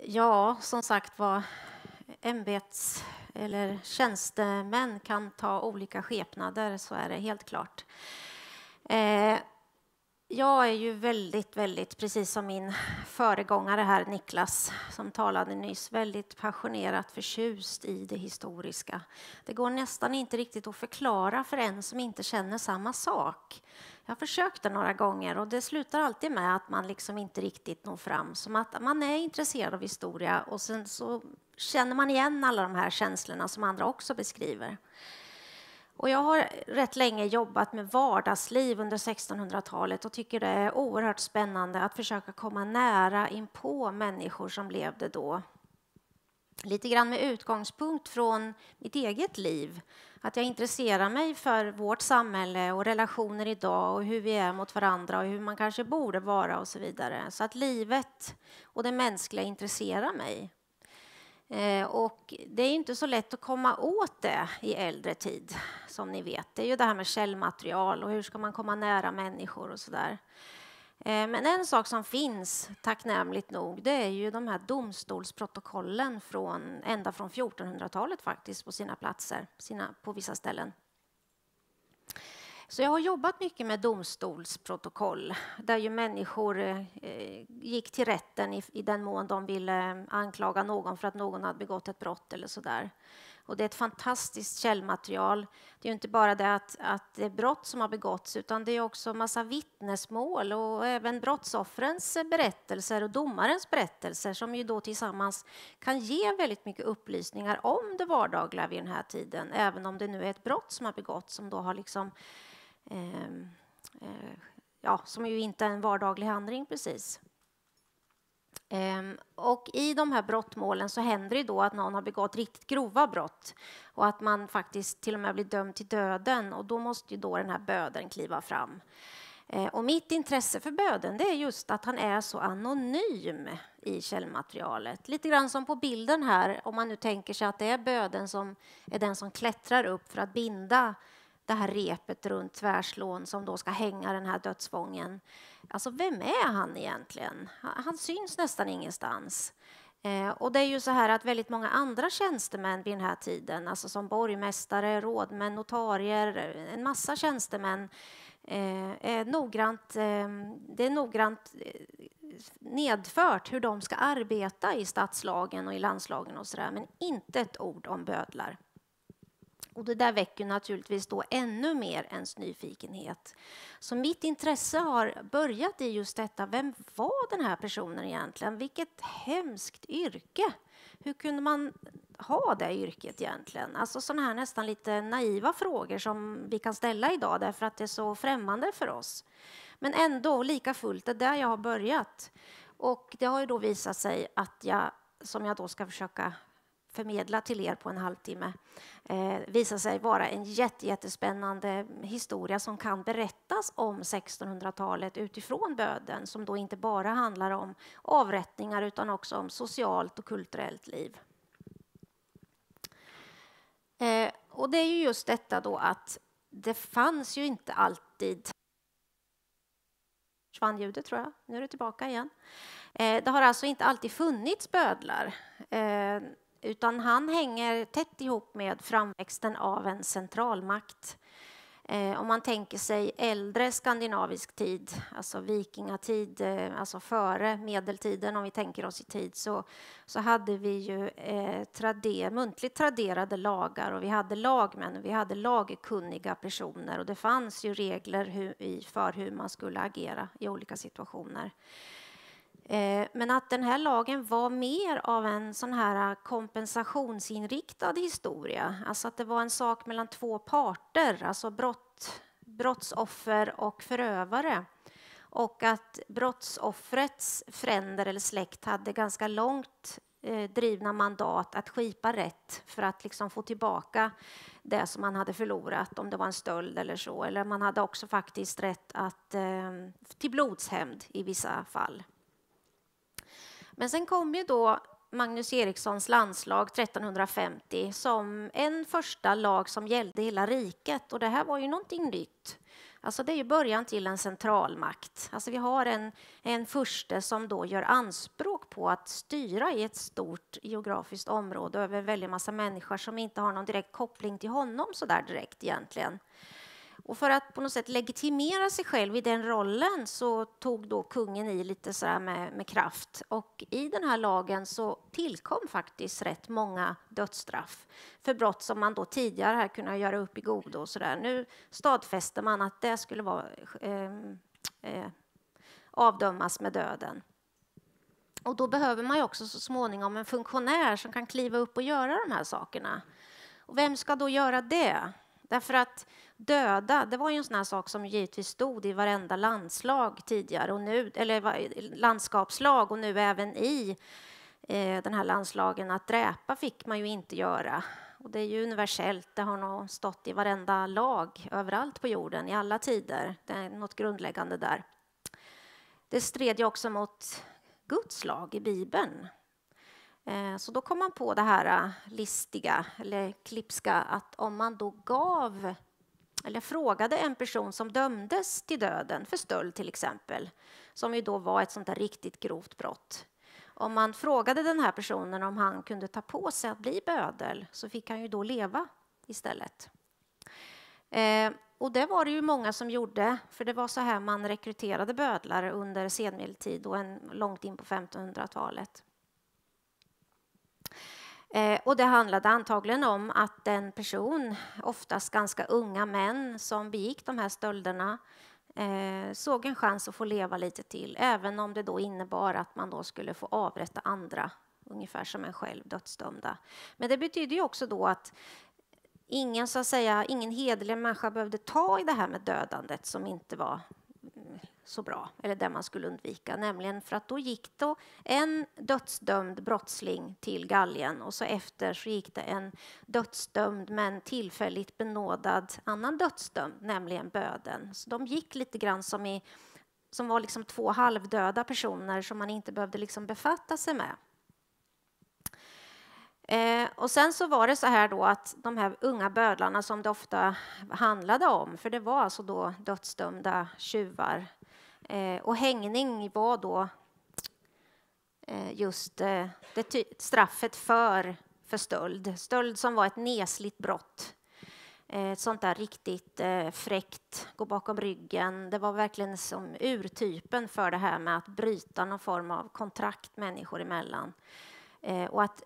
Ja, som sagt var, ämbets eller tjänstemän kan ta olika skepnader, så är det helt klart. Jag är ju väldigt, precis som min föregångare här, Niklas, som talade nyss, väldigt passionerat förtjust i det historiska. Det går nästan inte riktigt att förklara för en som inte känner samma sak. Jag försökte några gånger och det slutar alltid med att man liksom inte riktigt når fram. Som att man är intresserad av historia och sen så känner man igen alla de här känslorna som andra också beskriver. Och jag har rätt länge jobbat med vardagsliv under 1600-talet och tycker det är oerhört spännande att försöka komma nära in på människor som levde då. Lite grann med utgångspunkt från mitt eget liv. Att jag intresserar mig för vårt samhälle och relationer idag och hur vi är mot varandra och hur man kanske borde vara och så vidare. Så att livet och det mänskliga intresserar mig. Och det är inte så lätt att komma åt det i äldre tid, som ni vet. Det är ju det här med källmaterial och hur ska man komma nära människor och sådär. Men en sak som finns, tacknämligt nog, det är ju de här domstolsprotokollen ända från 1400-talet faktiskt på sina platser, på vissa ställen. Så jag har jobbat mycket med domstolsprotokoll där ju människor gick till rätten i den mån de ville anklaga någon för att någon hade begått ett brott eller sådär. Och det är ett fantastiskt källmaterial. Det är ju inte bara det att det är brott som har begåtts utan det är också massa vittnesmål och även brottsoffrens berättelser och domarens berättelser som ju då tillsammans kan ge väldigt mycket upplysningar om det vardagliga vid den här tiden. Även om det nu är ett brott som har begåtts som då har liksom som ju inte är en vardaglig handling precis. Och i de här brottmålen så händer det då att någon har begått riktigt grova brott och att man faktiskt till och med blir dömd till döden och då måste ju då den här bödeln kliva fram. Och mitt intresse för bödeln det är just att han är så anonym i källmaterialet. Lite grann som på bilden här, om man nu tänker sig att det är bödeln som är den som klättrar upp för att binda det här repet runt tvärslån som då ska hänga den här dödsfången. Alltså vem är han egentligen? Han syns nästan ingenstans. Och det är ju så här att väldigt många andra tjänstemän vid den här tiden, alltså som borgmästare, rådmän, notarier, en massa tjänstemän, är noggrant nedfört hur de ska arbeta i stadslagen och i landslagen och sådär, men inte ett ord om bödlar. Och det där väcker naturligtvis då ännu mer ens nyfikenhet. Så mitt intresse har börjat i just detta. Vem var den här personen egentligen? Vilket hemskt yrke. Hur kunde man ha det yrket egentligen? Alltså sådana här nästan lite naiva frågor som vi kan ställa idag därför att det är så främmande för oss. Men ändå lika fullt, det är där jag har börjat. Och det har ju då visat sig att som jag då ska försöka förmedla till er på en halvtimme visar sig vara en jättespännande historia som kan berättas om 1600-talet utifrån bödeln som då inte bara handlar om avrättningar utan också om socialt och kulturellt liv. Och det är ju just detta då att det fanns ju inte alltid. Försvann ljudet tror jag, nu är det tillbaka igen. Det har alltså inte alltid funnits bödlar. Utan han hänger tätt ihop med framväxten av en centralmakt. Om man tänker sig äldre skandinavisk tid, alltså vikingatid, alltså före medeltiden om vi tänker oss i tid, så hade vi ju muntligt traderade lagar och vi hade lagmän och vi hade lagkunniga personer och det fanns ju regler för hur man skulle agera i olika situationer. Men att den här lagen var mer av en sån här kompensationsinriktad historia. Alltså att det var en sak mellan två parter, alltså brottsoffer och förövare. Och att brottsoffrets fränder eller släkt hade ganska långt drivna mandat att skipa rätt för att liksom få tillbaka det som man hade förlorat, om det var en stöld eller så. Eller man hade också faktiskt rätt till blodshämnd i vissa fall. Men sen kom ju då Magnus Erikssons landslag 1350 som en första lag som gällde hela riket. Och det här var ju någonting nytt. Alltså det är ju början till en centralmakt. Alltså vi har en furste som då gör anspråk på att styra i ett stort geografiskt område över en väldig massa människor som inte har någon direkt koppling till honom så där direkt egentligen. Och för att på något sätt legitimera sig själv i den rollen så tog då kungen i lite så här med kraft. Och i den här lagen så tillkom faktiskt rätt många dödsstraff för brott som man då tidigare här kunde göra upp i godo och så där. Nu stadfäste man att det skulle vara avdömas med döden. Och då behöver man ju också så småningom en funktionär som kan kliva upp och göra de här sakerna. Och vem ska då göra det? Därför att döda, det var ju en sån här sak som givetvis stod i varenda landslag tidigare och nu, eller landskapslag och nu även i den här landslagen att dräpa fick man ju inte göra. Och det är ju universellt, det har nog stått i varenda lag överallt på jorden i alla tider. Det är något grundläggande där. Det stred ju också mot Guds lag i Bibeln. Så då kom man på det här listiga eller klipska att om man då gav eller frågade en person som dömdes till döden för stöld till exempel, som ju då var ett sånt där riktigt grovt brott. Om man frågade den här personen om han kunde ta på sig att bli bödel så fick han ju då leva istället. Och det var det ju många som gjorde, för det var så här man rekryterade bödlare under senmedeltid och långt in på 1500-talet. Och det handlade antagligen om att en person, oftast ganska unga män som begick de här stölderna, såg en chans att få leva lite till, även om det då innebar att man då skulle få avrätta andra, ungefär som en själv dödsdömda. Men det betyder ju också då att ingen hederlig människa behövde ta i det här med dödandet som inte var så bra, eller det man skulle undvika, nämligen för att då gick då en dödsdömd brottsling till galgen och så efter så gick det en dödsdömd men tillfälligt benådad annan dödsdömd, nämligen böden. Så de gick lite grann som var liksom 2 halvdöda personer som man inte behövde liksom befatta sig med. Och sen så var det så här då att de här unga bödlarna som det ofta handlade om, för det var alltså då dödsdömda tjuvar, och hängning var då just straffet för stöld. Stöld som var ett nesligt brott. Ett sånt där riktigt fräckt, gå bakom ryggen. Det var verkligen som urtypen för det här med att bryta någon form av kontrakt människor emellan. Och att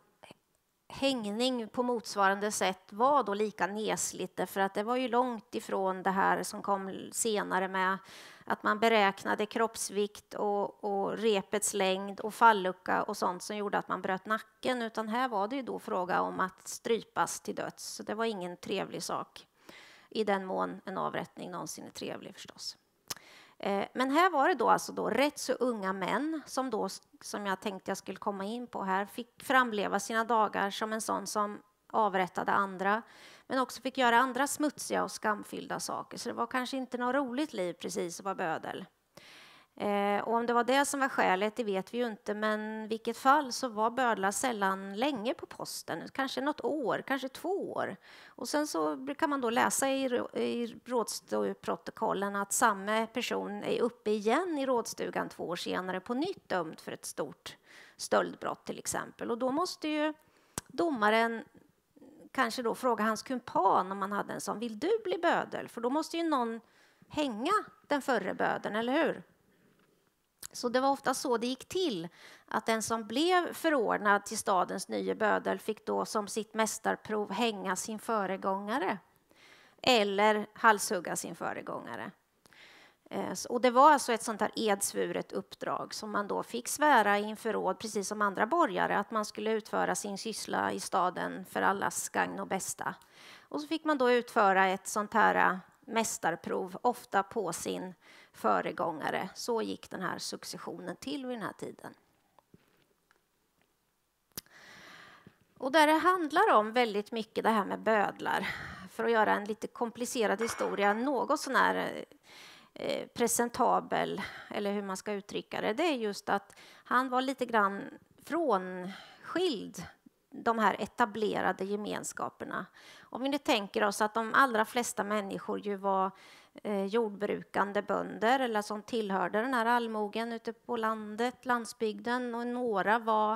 hängning på motsvarande sätt var då lika nesligt, för att det var ju långt ifrån det här som kom senare med att man beräknade kroppsvikt och repets längd och fallucka och sånt som gjorde att man bröt nacken, utan här var det ju då fråga om att strypas till döds. Så det var ingen trevlig sak, i den mån en avrättning någonsin är trevlig förstås. Men här var det då alltså då rätt så unga män som jag tänkte jag skulle komma in på här, fick framleva sina dagar som en sån som avrättade andra, men också fick göra andra smutsiga och skamfyllda saker. Så det var kanske inte något roligt liv precis att vara bödel. Och om det var det som var skälet, det vet vi ju inte, men i vilket fall så var bödlar sällan länge på posten, kanske något år, kanske 2 år. Och sen så kan man då läsa i rådsprotokollen att samma person är uppe igen i rådstugan 2 år senare på nytt dömd för ett stort stöldbrott till exempel. Och då måste ju domaren kanske då fråga hans kumpan, om man hade en sån, vill du bli bödel? För då måste ju någon hänga den förre bödeln, eller hur? Så det var ofta så det gick till, att den som blev förordnad till stadens nya bödel fick då som sitt mästarprov hänga sin föregångare eller halshugga sin föregångare. Och det var alltså ett sånt här edsvuret uppdrag som man då fick svära inför råd, precis som andra borgare, att man skulle utföra sin syssla i staden för allas gagn och bästa. Och så fick man då utföra ett sånt här mästarprov, ofta på sin föregångare. Så gick den här successionen till vid den här tiden. Och där det handlar om väldigt mycket det här med bödlar, för att göra en lite komplicerad historia något sån här presentabel, eller hur man ska uttrycka det, det är just att han var lite grann frånskild de här etablerade gemenskaperna. Om vi nu tänker oss att de allra flesta människor ju var jordbrukande bönder eller som tillhörde den här allmogen ute på landet, landsbygden, och några var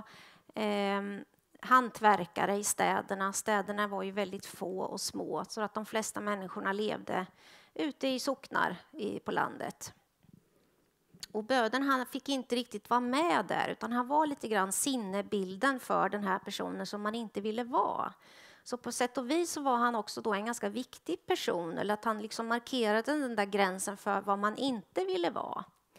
hantverkare i städerna. Städerna var ju väldigt få och små, så att de flesta människorna levde ute i socknar på landet. Och böden, han fick inte riktigt vara med där, utan han var lite grann sinnebilden för den här personen som man inte ville vara. Så på sätt och vis så var han också då en ganska viktig person, eller att han liksom markerade den där gränsen för vad man inte ville vara.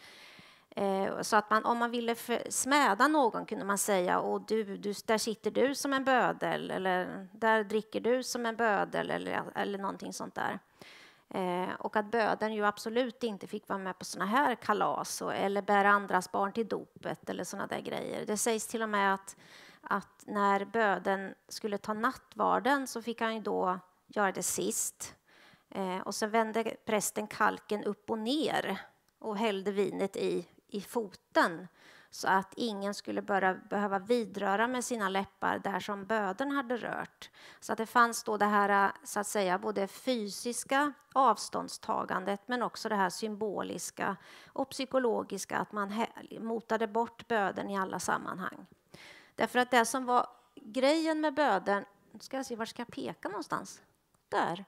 Så att om man ville smäda någon kunde man säga, och där sitter du som en bödel, eller där dricker du som en bödel, eller någonting sånt där. Och att böden ju absolut inte fick vara med på såna här kalas eller bära andras barn till dopet eller såna där grejer. Det sägs till och med att när böden skulle ta nattvarden så fick han ju då göra det sist. Och så vände prästen kalken upp och ner och hällde vinet i foten, så att ingen skulle behöva vidröra med sina läppar där som böden hade rört. Så att det fanns då det här, så att säga, både fysiska avståndstagandet men också det här symboliska och psykologiska, att man motade bort böden i alla sammanhang. Därför att det som var grejen med böden, ska jag se, var ska jag peka någonstans? Där.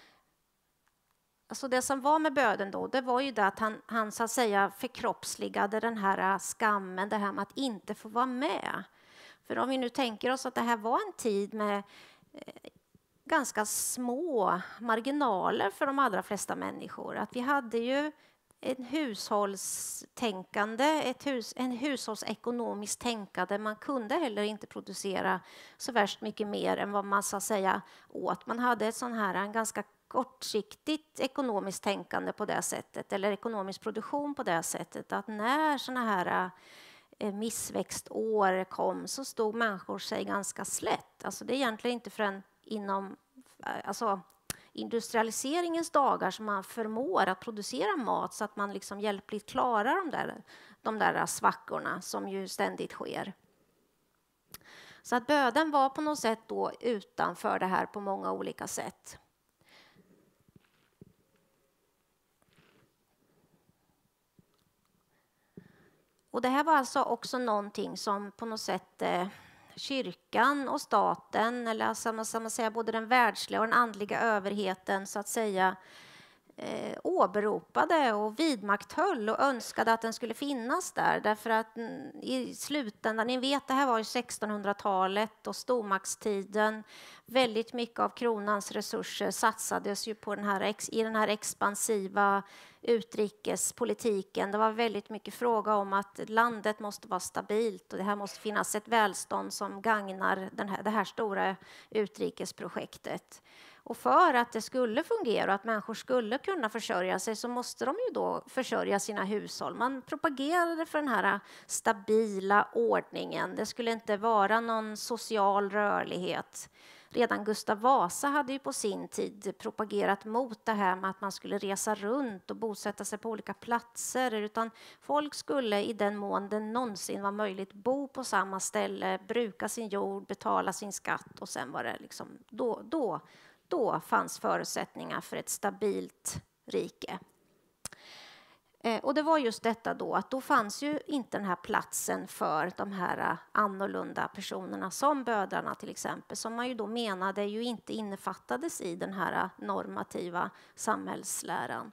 Alltså det som var med böden då, det var ju det att han så att säga förkroppsligade den här skammen, det här med att inte få vara med. För om vi nu tänker oss att det här var en tid med ganska små marginaler för de allra flesta människor. Att vi hade ju en hushållstänkande, en hushållsekonomiskt tänkande. Man kunde heller inte producera så värst mycket mer än vad man så att säga åt. Man hade en ganska kortsiktigt ekonomiskt tänkande på det sättet, eller ekonomisk produktion på det sättet, att när såna här missväxtår kom så stod människor sig ganska slätt. Alltså det är egentligen inte förrän inom industrialiseringens dagar som man förmår att producera mat så att man liksom hjälpligt klarar de där svackorna som ju ständigt sker. Så att böden var på något sätt då utanför det här på många olika sätt. Och det här var alltså också någonting som på något sätt kyrkan och staten, eller som man säger, både den världsliga och den andliga överheten så att säga åberopade och vidmakthöll och önskade att den skulle finnas där. Därför att i slutändan, ni vet, det här var ju 1600-talet och stormaktstiden. Väldigt mycket av kronans resurser satsades ju på i den här expansiva utrikespolitiken. Det var väldigt mycket fråga om att landet måste vara stabilt och det här måste finnas ett välstånd som gagnar det här stora utrikesprojektet. Och för att det skulle fungera och att människor skulle kunna försörja sig så måste de ju då försörja sina hushåll. Man propagerade för den här stabila ordningen. Det skulle inte vara någon social rörlighet. Redan Gustav Vasa hade ju på sin tid propagerat mot det här med att man skulle resa runt och bosätta sig på olika platser. Utan folk skulle i den mån det någonsin var möjligt bo på samma ställe, bruka sin jord, betala sin skatt och sen var det liksom då fanns förutsättningar för ett stabilt rike. Och det var just detta då, att då fanns ju inte den här platsen för de här annorlunda personerna som bödrarna till exempel, som man ju då menade ju inte innefattades i den här normativa samhällsläran.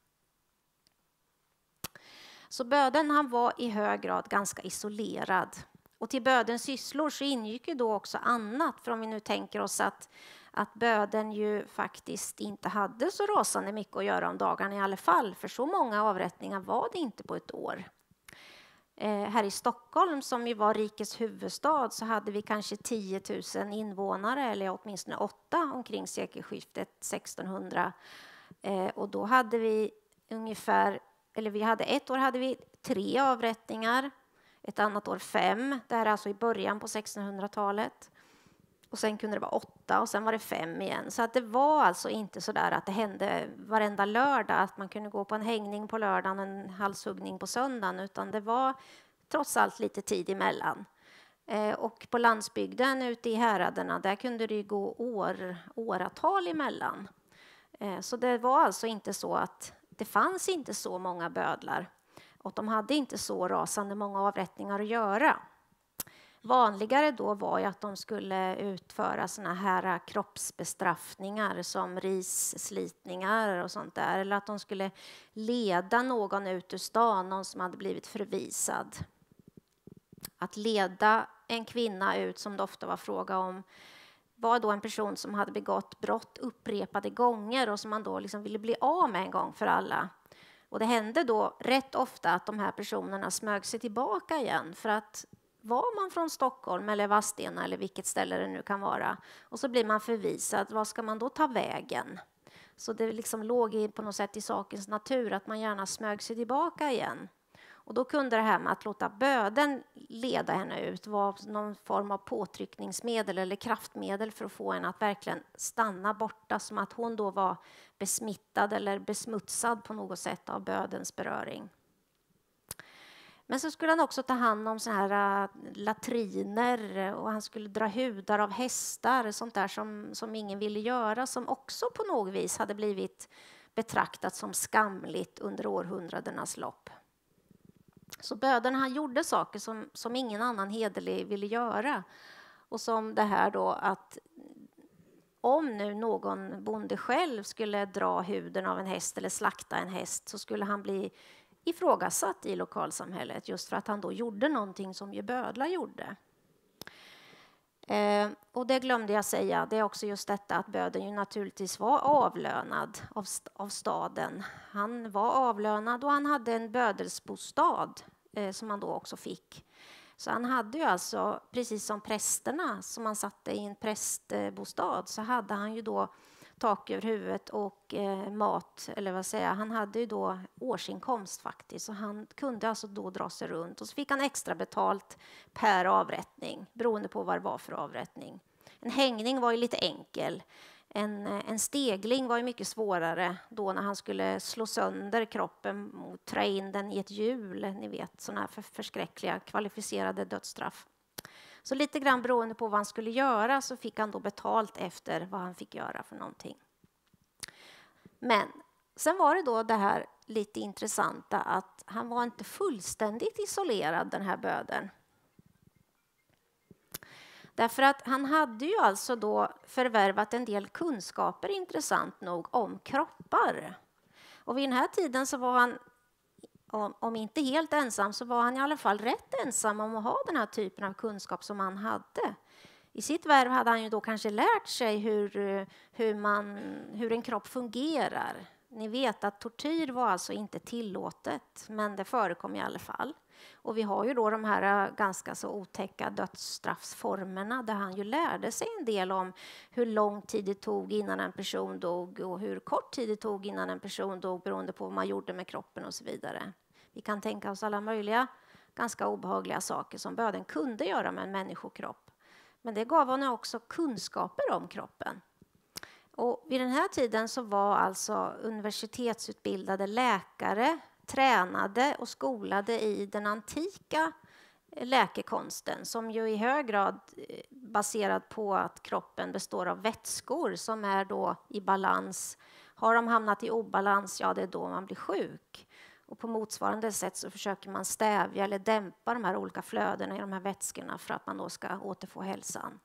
Så böden, han var i hög grad ganska isolerad. Och till bödens sysslor så ingick ju då också annat, för om vi nu tänker oss att böden ju faktiskt inte hade så rasande mycket att göra om dagarna i alla fall, för så många avrättningar var det inte på ett år. Här i Stockholm, som ju var rikets huvudstad, så hade vi kanske 10 000 invånare, eller åtminstone 8 omkring sekelskiftet 1600. Och då hade vi ett år hade vi 3 avrättningar, ett annat år 5, det här är alltså i början på 1600-talet. Och sen kunde det vara 8 och sen var det 5 igen. Så att det var alltså inte så där att det hände varenda lördag att man kunde gå på en hängning på lördagen och en halshuggning på söndagen, utan det var trots allt lite tid emellan. Och på landsbygden ute i häraderna, där kunde det gå åratal emellan. Så det var alltså inte så att det fanns inte så många bödlar och de hade inte så rasande många avrättningar att göra. Vanligare då var ju att de skulle utföra såna här kroppsbestraffningar som risslitningar och sånt där. Eller att de skulle leda någon ut ur stan, någon som hade blivit förvisad. Att leda en kvinna ut, som det ofta var fråga om, var då en person som hade begått brott upprepade gånger och som man då liksom ville bli av med en gång för alla. Och det hände då rätt ofta att de här personerna smög sig tillbaka igen, för att var man från Stockholm eller Vadstena eller vilket ställe det nu kan vara och så blir man förvisad, vad ska man då ta vägen? Så det liksom låg på något sätt i sakens natur att man gärna smög sig tillbaka igen. Och då kunde det här med att låta böden leda henne ut vara någon form av påtryckningsmedel eller kraftmedel för att få henne att verkligen stanna borta, som att hon då var besmittad eller besmutsad på något sätt av bödens beröring. Men så skulle han också ta hand om såna här latriner och han skulle dra hudar av hästar, sånt där som ingen ville göra, som också på något vis hade blivit betraktat som skamligt under århundradenas lopp. Så böden, han gjorde saker som ingen annan hederlig ville göra. Och som det här då att om nu någon bonde själv skulle dra huden av en häst eller slakta en häst, så skulle han bli ifrågasatt i lokalsamhället just för att han då gjorde någonting som ju bödlar gjorde. Och det glömde jag säga, det är också just detta att böden ju naturligtvis var avlönad av staden. Han var avlönad och han hade en bödelsbostad som han då också fick. Så han hade ju alltså, precis som prästerna som man satte i en prästbostad, så hade han ju då tak över huvudet och mat, eller vad säger jag, han hade ju då årsinkomst faktiskt, så han kunde alltså då dra sig runt och så fick han extra betalt per avrättning beroende på vad det var för avrättning. En hängning var ju lite enkel. En stegling var ju mycket svårare då när han skulle slå sönder kroppen och trä in den i ett hjul, ni vet, sådana här förskräckliga kvalificerade dödsstraff. Så lite grann beroende på vad han skulle göra så fick han då betalt efter vad han fick göra för någonting. Men sen var det då det här lite intressanta att han var inte fullständigt isolerad, den här böden. Därför att han hade ju alltså då förvärvat en del kunskaper, intressant nog, om kroppar. Och vid den här tiden så var han, om inte helt ensam, så var han i alla fall rätt ensam om att ha den här typen av kunskap som han hade. I sitt värv hade han ju då kanske lärt sig hur en kropp fungerar. Ni vet att tortyr var alltså inte tillåtet, men det förekom i alla fall. Och vi har ju då de här ganska så otäcka dödsstraffsformerna där han ju lärde sig en del om hur lång tid det tog innan en person dog och hur kort tid det tog innan en person dog beroende på vad man gjorde med kroppen och så vidare. Vi kan tänka oss alla möjliga ganska obehagliga saker som böden kunde göra med en människokropp. Men det gav honom också kunskaper om kroppen. Och vid den här tiden så var alltså universitetsutbildade läkare tränade och skolade i den antika läkekonsten som ju i hög grad baserad på att kroppen består av vätskor som är då i balans. Har de hamnat i obalans, ja det är då man blir sjuk. Och på motsvarande sätt så försöker man stävja eller dämpa de här olika flödena i de här vätskorna för att man då ska återfå hälsan.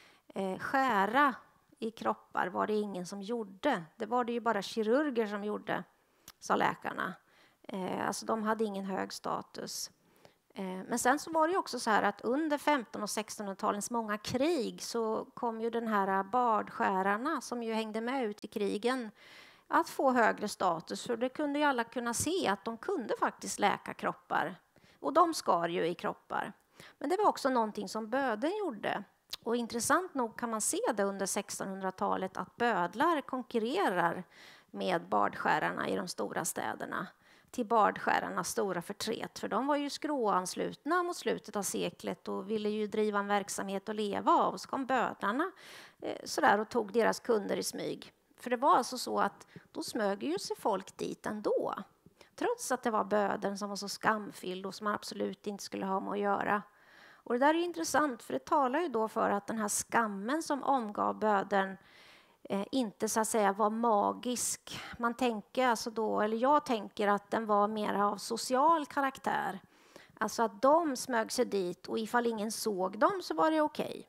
Skära i kroppar var det ingen som gjorde. Det var det ju bara kirurger som gjorde, sa läkarna. Alltså de hade ingen hög status. Men sen så var det ju också så här att under 1500- och 1600-talens många krig så kom ju den här bardskärarna som ju hängde med ut i krigen att få högre status. För det kunde ju alla kunna se att de kunde faktiskt läka kroppar. Och de skar ju i kroppar. Men det var också någonting som bödeln gjorde. Och intressant nog kan man se det under 1600-talet att bödlar konkurrerar med bardskärarna i de stora städerna. Till bardskärarnas stora förtret. För de var ju skråanslutna mot slutet av seklet och ville ju driva en verksamhet och leva av. Så kom bödlarna sådär och tog deras kunder i smyg. För det var alltså så att då smög ju sig folk dit ändå. Trots att det var bödeln som var så skamfylld och som man absolut inte skulle ha med att göra. Och det där är intressant för det talar ju då för att den här skammen som omgav bödeln inte så att säga var magisk. Man tänker alltså då, eller jag tänker att den var mer av social karaktär. Alltså att de smög sig dit och ifall ingen såg dem så var det okej.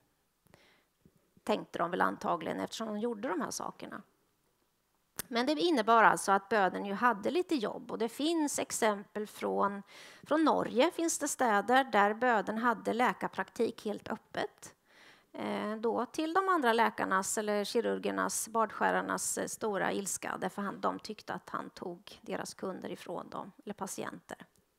Tänkte de väl antagligen eftersom de gjorde de här sakerna. Men det innebar alltså att böden ju hade lite jobb och det finns exempel från Norge finns det städer där böden hade läkarpraktik helt öppet. Då till de andra läkarnas eller kirurgernas, badskärarnas stora ilska därför de tyckte att han tog deras kunder ifrån dem eller patienter.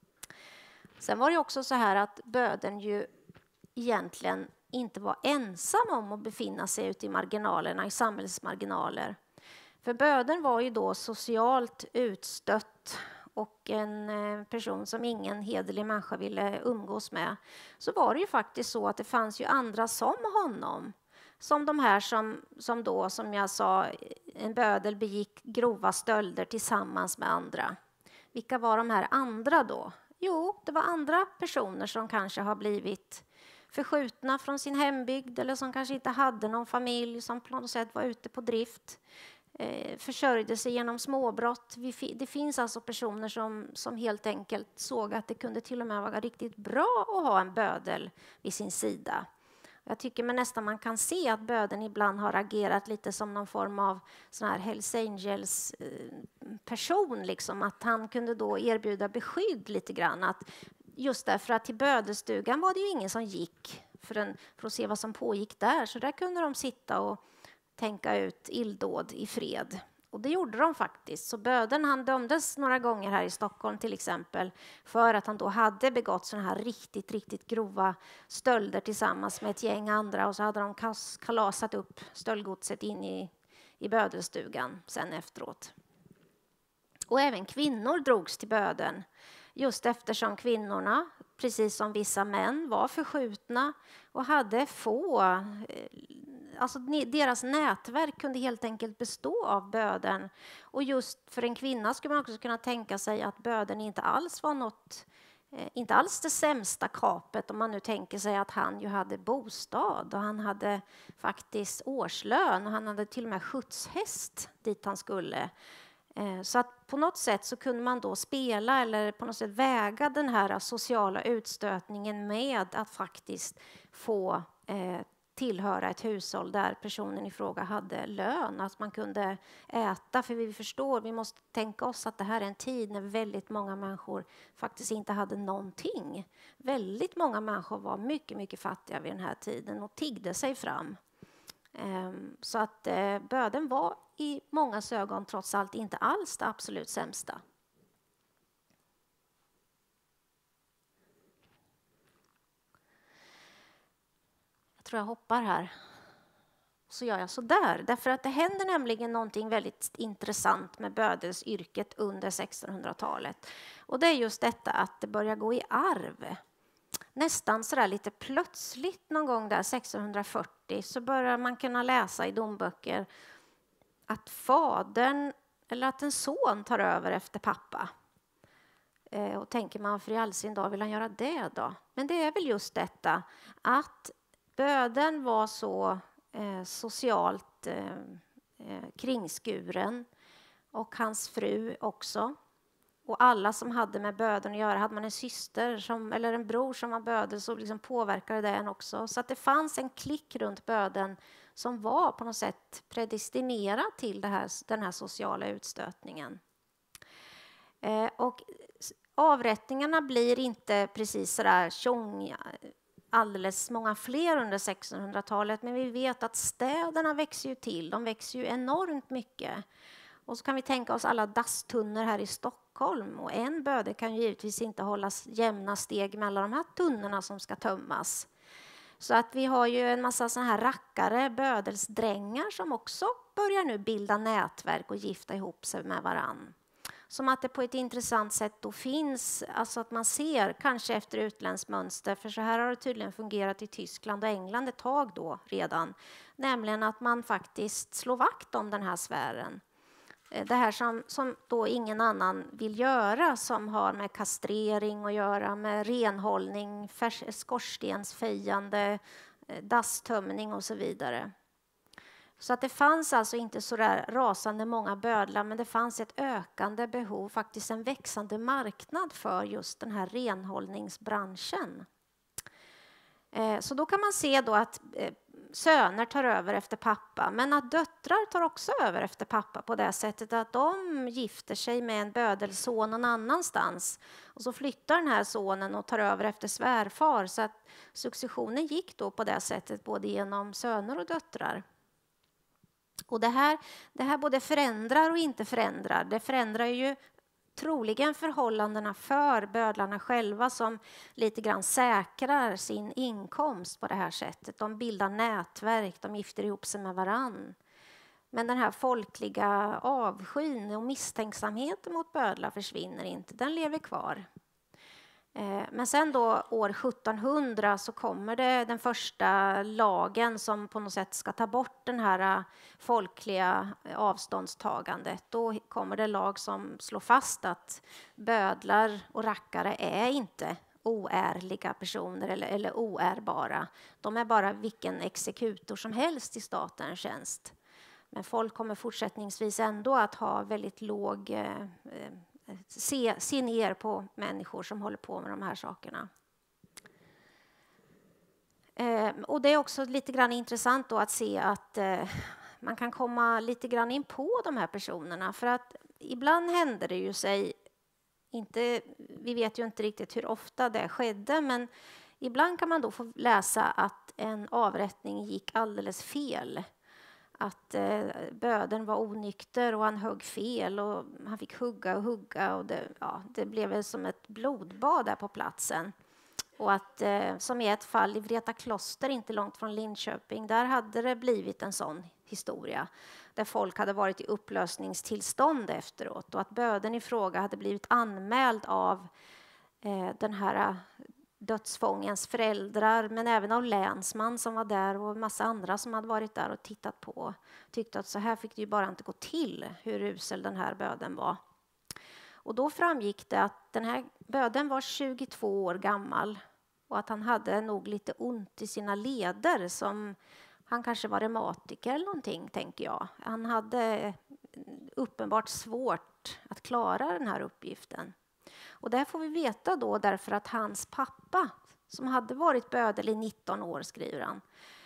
Sen var det också så här att böden ju egentligen inte var ensam om att befinna sig ute i marginalerna, i samhällsmarginaler. För böden var ju då socialt utstött och en person som ingen hederlig människa ville umgås med. Så var det ju faktiskt så att det fanns ju andra som honom. Som de här som jag sa, en bödel begick grova stölder tillsammans med andra. Vilka var de här andra då? Jo, det var andra personer som kanske har blivit förskjutna från sin hembygd eller som kanske inte hade någon familj som på något sätt var ute på drift. Försörjde sig genom småbrott. Det finns alltså personer som helt enkelt såg att det kunde till och med vara riktigt bra att ha en bödel vid sin sida. Jag tycker nästan man kan se att böden ibland har agerat lite som någon form av sån här Hells Angels person. Liksom. Att han kunde då erbjuda beskydd lite grann. Att just därför att till bödestugan var det ju ingen som gick för att se vad som pågick där. Så där kunde de sitta och tänka ut illdåd i fred. Och det gjorde de faktiskt. Så böden han dömdes några gånger här i Stockholm till exempel för att han då hade begått sådana här riktigt, riktigt grova stölder tillsammans med ett gäng andra och så hade de kalasat upp stöldgodset in i bödelstugan sen efteråt. Och även kvinnor drogs till böden just eftersom kvinnorna, precis som vissa män, var förskjutna och hade få. Alltså deras nätverk kunde helt enkelt bestå av böden. Och just för en kvinna skulle man också kunna tänka sig att böden inte alls var inte alls det sämsta kapet om man nu tänker sig att han ju hade bostad och han hade faktiskt årslön och han hade till och med skjutshäst dit han skulle. Så att på något sätt så kunde man då spela eller på något sätt väga den här sociala utstötningen med att faktiskt få tillhöra ett hushåll där personen i fråga hade lön, att man kunde äta. För vi måste tänka oss att det här är en tid när väldigt många människor faktiskt inte hade någonting. Väldigt många människor var mycket, mycket fattiga vid den här tiden och tiggde sig fram. Så att böden var i mångas ögon trots allt inte alls det absolut sämsta. Jag tror jag hoppar här. Så gör jag så där. Därför att det händer nämligen någonting väldigt intressant med bödelsyrket under 1600-talet. Och det är just detta att det börjar gå i arv. Nästan sådär lite plötsligt någon gång där 1640 så börjar man kunna läsa i domböcker att fadern eller att en son tar över efter pappa. Och tänker man, för i all sin dag vill han göra det då? Men det är väl just detta att böden var så socialt kringskuren och hans fru också. Och alla som hade med böden att göra, hade man en syster eller en bror som var bödel så liksom påverkade det en också. Så att det fanns en klick runt böden som var på något sätt predestinerad till den här sociala utstötningen. Och avrättningarna blir inte precis sådär alldeles många fler under 1600-talet, men vi vet att städerna växer ju till. De växer ju enormt mycket. Och så kan vi tänka oss alla dasstunnor här i Stockholm. Och en bödel kan ju givetvis inte hålla jämna steg mellan de här tunnorna som ska tömmas. Så att vi har ju en massa såna här rackare, bödelsdrängar som också börjar nu bilda nätverk och gifta ihop sig med varann. Som att det på ett intressant sätt då finns, alltså att man ser kanske efter utländskt mönster, för så här har det tydligen fungerat i Tyskland och England ett tag då redan. Nämligen att man faktiskt slår vakt om den här sfären. Det här som då ingen annan vill göra, som har med kastrering att göra, med renhållning, skorstensfejande, dasstömning och så vidare. Så att det fanns alltså inte så där rasande många bödlar, men det fanns ett ökande behov, faktiskt en växande marknad för just den här renhållningsbranschen. Så då kan man se då att söner tar över efter pappa, men att döttrar tar också över efter pappa på det sättet att de gifter sig med en bödelson någon annanstans. Och så flyttar den här sonen och tar över efter svärfar, så att successionen gick då på det sättet både genom söner och döttrar. Och det här både förändrar och inte förändrar. Det förändrar ju troligen förhållandena för bödlarna själva som lite grann säkrar sin inkomst på det här sättet. De bildar nätverk, de gifter ihop sig med varann. Men den här folkliga avskyn och misstänksamheten mot bödlar försvinner inte, den lever kvar. Men sen då år 1700 så kommer det den första lagen som på något sätt ska ta bort den här folkliga avståndstagandet. Då kommer det lag som slår fast att bödlar och rackare är inte oärliga personer eller oärbara. De är bara vilken exekutor som helst i statens tjänst. Men folk kommer fortsättningsvis ändå att ha väldigt låg se ner på människor som håller på med de här sakerna. Och det är också lite grann intressant då att se att man kan komma lite grann in på de här personerna. För att ibland händer det ju sig, vi vet ju inte riktigt hur ofta det skedde, men ibland kan man då få läsa att en avrättning gick alldeles fel. Att böden var onykter och han högg fel och han fick hugga och det blev väl som ett blodbad där på platsen. Och att som i ett fall i Vreta kloster inte långt från Linköping, där hade det blivit en sån historia där folk hade varit i upplösningstillstånd efteråt och att böden i fråga hade blivit anmäld av den här dödsfångens föräldrar, men även av länsman som var där och en massa andra som hade varit där och tittat på. Tyckte att så här fick det ju bara inte gå till, hur usel den här böden var. Och då framgick det att den här böden var 22 år gammal och att han hade nog lite ont i sina leder, som han kanske var reumatiker eller någonting, tänker jag. Han hade uppenbart svårt att klara den här uppgiften. Och det får vi veta då därför att hans pappa, som hade varit bödel i 19 år, skriver han,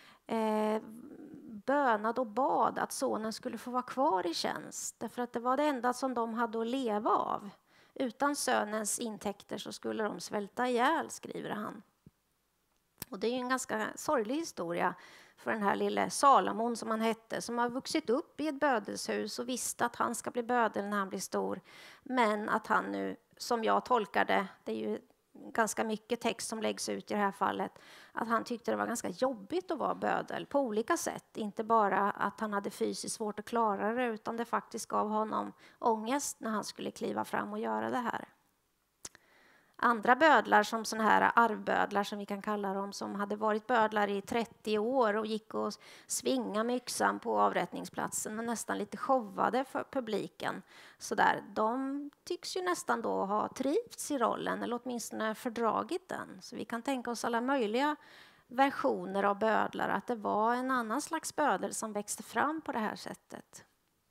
bönade och bad att sonen skulle få vara kvar i tjänst. Därför att det var det enda som de hade att leva av. Utan sönens intäkter så skulle de svälta ihjäl, skriver han. Och det är ju en ganska sorglig historia för den här lille Salomon som han hette, som har vuxit upp i ett bödelshus och visste att han ska bli bödel när han blir stor. Men att han nu, som jag tolkar det är ju ganska mycket text som läggs ut i det här fallet, att han tyckte det var ganska jobbigt att vara bödel på olika sätt. Inte bara att han hade fysiskt svårt att klara det, utan det faktiskt gav honom ångest när han skulle kliva fram och göra det här. Andra bödlar, som såna här arvbödlar som vi kan kalla dem, som hade varit bödlar i 30 år och gick och svinga med yxan på avrättningsplatsen och nästan lite showade för publiken. Så där, de tycks ju nästan då ha trivts i rollen eller åtminstone fördragit den. Så vi kan tänka oss alla möjliga versioner av bödlar, att det var en annan slags bödel som växte fram på det här sättet.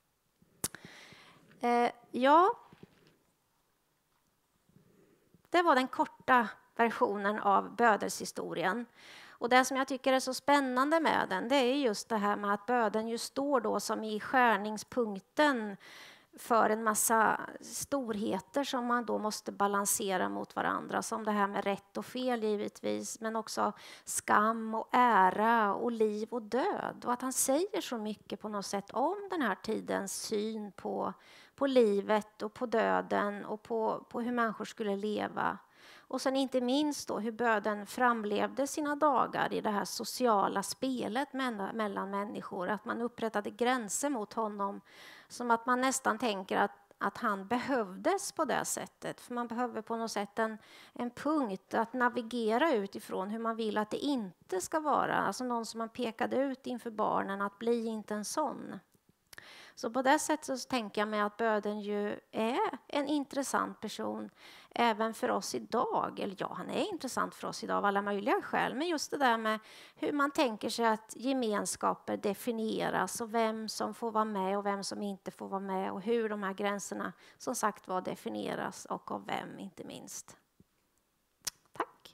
Det var den korta versionen av bödelshistorien. Och det som jag tycker är så spännande med den, det är just det här med att böden ju står då som i skärningspunkten för en massa storheter som man då måste balansera mot varandra. Som det här med rätt och fel givetvis, men också skam och ära och liv och död. Och att han säger så mycket på något sätt om den här tidens syn på livet och på döden och på hur människor skulle leva. Och sen inte minst då hur böden framlevde sina dagar i det här sociala spelet mellan människor. Att man upprättade gränser mot honom, som att man nästan tänker att han behövdes på det sättet. För man behöver på något sätt en punkt att navigera utifrån hur man vill att det inte ska vara. Alltså någon som man pekade ut inför barnen, att bli inte en sån. Så på det sättet så tänker jag mig att bödeln ju är en intressant person även för oss idag. Eller ja, han är intressant för oss idag av alla möjliga skäl. Men just det där med hur man tänker sig att gemenskaper definieras och vem som får vara med och vem som inte får vara med och hur de här gränserna som sagt var definieras och av vem inte minst. Tack.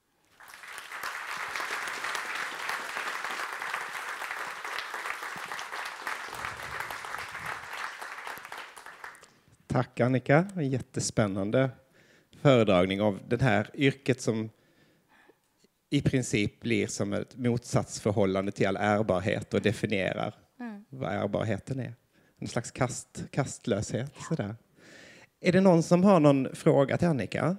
Tack Annika, en jättespännande föredragning av det här yrket som i princip blir som ett motsatsförhållande till all ärbarhet och definierar vad ärbarheten är. En slags kastlöshet. Sådär. Är det någon som har någon fråga till Annika?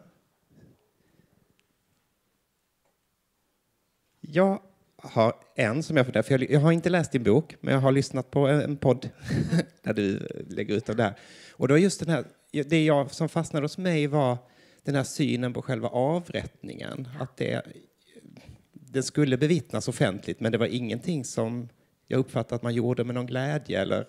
Jag har en som jag får där, för jag har inte läst din bok, men jag har lyssnat på en podd där du lägger ut av det här. Och då just den här, det jag som fastnade hos mig var den här synen på själva avrättningen. Att det skulle bevittnas offentligt, men det var ingenting som jag uppfattade att man gjorde med någon glädje eller...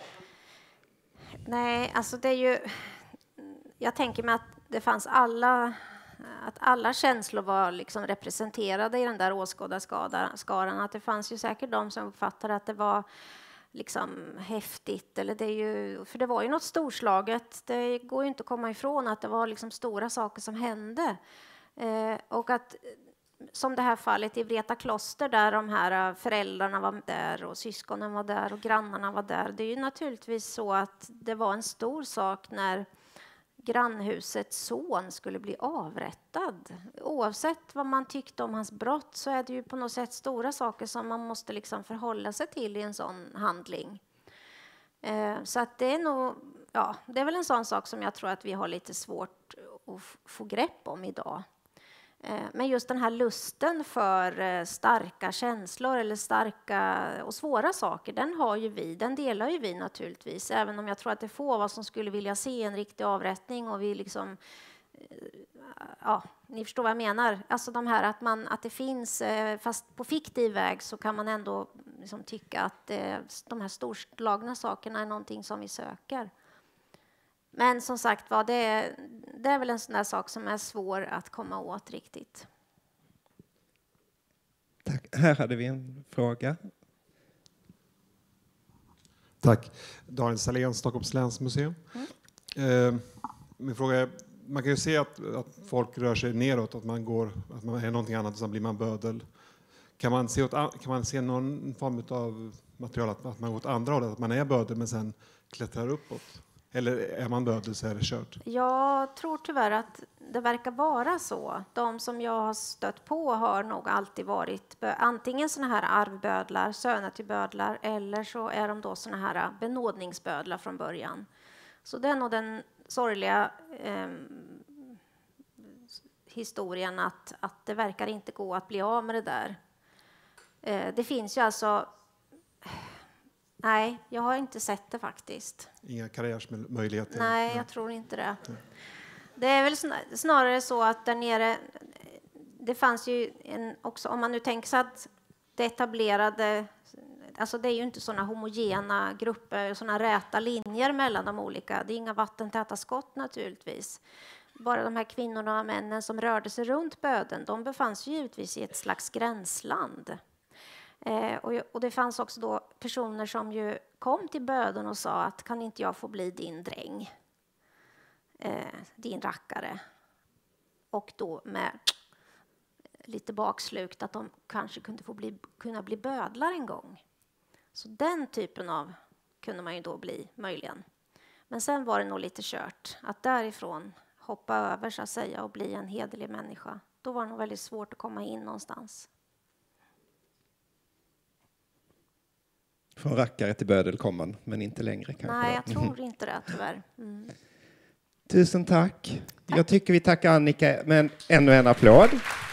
Nej, alltså det är ju... Jag tänker mig att det fanns alla känslor var liksom representerade i den där åskådarskaran. Att det fanns ju säkert de som uppfattade att det var liksom häftigt. Eller det är ju, för det var ju något storslaget. Det går ju inte att komma ifrån att det var liksom stora saker som hände. Och att, som det här fallet i Vreta kloster där de här föräldrarna var där och syskonen var där och grannarna var där. Det är ju naturligtvis så att det var en stor sak när grannhusets son skulle bli avrättad. Oavsett vad man tyckte om hans brott så är det ju på något sätt stora saker som man måste liksom förhålla sig till i en sån handling. Så att det är nog, ja, det är väl en sån sak som jag tror att vi har lite svårt att få grepp om idag. Men just den här lusten för starka känslor eller starka och svåra saker, den delar ju vi naturligtvis. Även om jag tror att det är få av oss som skulle vilja se en riktig avrättning och vi liksom, ja, ni förstår vad jag menar. Alltså de här att det finns, fast på fiktiv väg så kan man ändå liksom tycka att de här storslagna sakerna är någonting som vi söker. Men som sagt var, det är väl en sån där sak som är svår att komma åt riktigt. Tack. Här hade vi en fråga. Tack. Daniel Salén, Stockholms länsmuseum. Min fråga är, man kan ju se att folk rör sig neråt, att man är någonting annat och sen blir man bödel. Kan man se någon form av material att man går åt andra hållet, att man är bödel men sen klättrar uppåt? Eller är man bödel så är det kört? Jag tror tyvärr att det verkar vara så. De som jag har stött på har nog alltid varit antingen såna här arvbödlar, söner till bödlar, eller så är de då såna här benådningsbödlar från början. Så det är nog den sorgliga historien att det verkar inte gå att bli av med det där. Det finns ju alltså... Nej, jag har inte sett det faktiskt. Inga karriärsmöjligheter? Nej, jag tror inte det. Det är väl snarare så att där nere, det fanns ju också, om man nu tänker sig att det etablerade, alltså det är ju inte sådana homogena grupper, sådana räta linjer mellan de olika. Det är inga vattentäta skott naturligtvis. Bara de här kvinnorna och männen som rörde sig runt böden, de befann sig givetvis i ett slags gränsland. Och det fanns också då personer som ju kom till böden och sa att kan inte jag få bli din dräng, din rackare. Och då med lite bakslukt att de kanske kunna bli bödlar en gång. Så den typen av kunde man ju då bli möjligen. Men sen var det nog lite kört att därifrån hoppa över så att säga och bli en hederlig människa. Då var det nog väldigt svårt att komma in någonstans. Från rackare till bödel kom man, men inte längre kanske. Nej, jag tror inte det tyvärr. Tusen tack. Jag tycker vi tackar Annika med ännu en applåd.